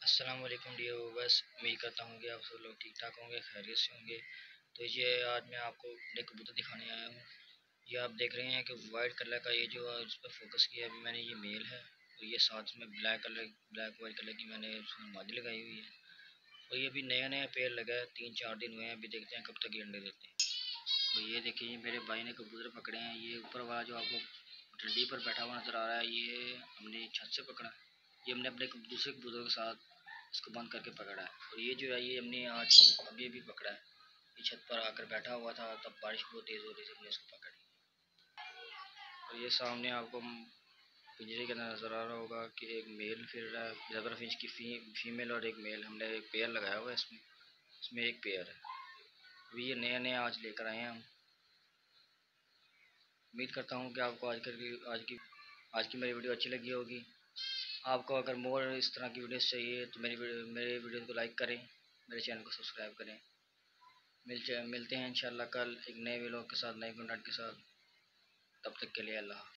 अस्सलाम वालेकुम dear viewers. उम्मीद करता हूँ कि आप सब लोग ठीक ठाक होंगे, खैरियत से होंगे। तो ये आज मैं आपको अपने कबूतर दिखाने आया हूँ। ये आप देख रहे हैं कि वाइट कलर का ये जो इस पर फोकस किया अभी मैंने, ये मेल है। और ये साथ में ब्लैक वाइट कलर की मैंने उसमें मादी लगाई हुई है। और ये अभी नया नया पेड़ लगा है, 3-4 दिन हुए हैं। अभी देखते हैं कब तक ये अंडे देते हैं। तो ये देखिए, ये मेरे भाई ने कबूतर पकड़े हैं। ये ऊपर वाला जो आपको डंडी पर बैठा हुआ नज़र आ रहा है, ये हमने छत से पकड़ा। ये हमने अपने दूसरे कबूतरों के साथ इसको बंद करके पकड़ा है। और ये जो है, ये हमने आज अभी भी पकड़ा है। ये छत पर आकर बैठा हुआ था, तब बारिश बहुत तेज़ हो रही थी, हमने इसको पकड़ी। और ये सामने आपको पिंजरे के अंदर नज़र आ रहा होगा कि एक मेल फिर रहा है। ज़ेबरा फिंच की फीमेल और एक मेल, हमने एक पेयर लगाया हुआ है इसमें। इसमें एक पेयर है। अभी ये नया नया आज लेकर आए हैं हम। उम्मीद करता हूँ कि आपको आज की मेरी वीडियो अच्छी लगी होगी। आपको अगर मोर इस तरह की वीडियोस चाहिए तो मेरे वीडियो को लाइक करें, मेरे चैनल को सब्सक्राइब करें। मिलते हैं इंशाल्लाह कल एक नए व्लॉग के साथ, नए कंटेंट के साथ। तब तक के लिए अल्लाह।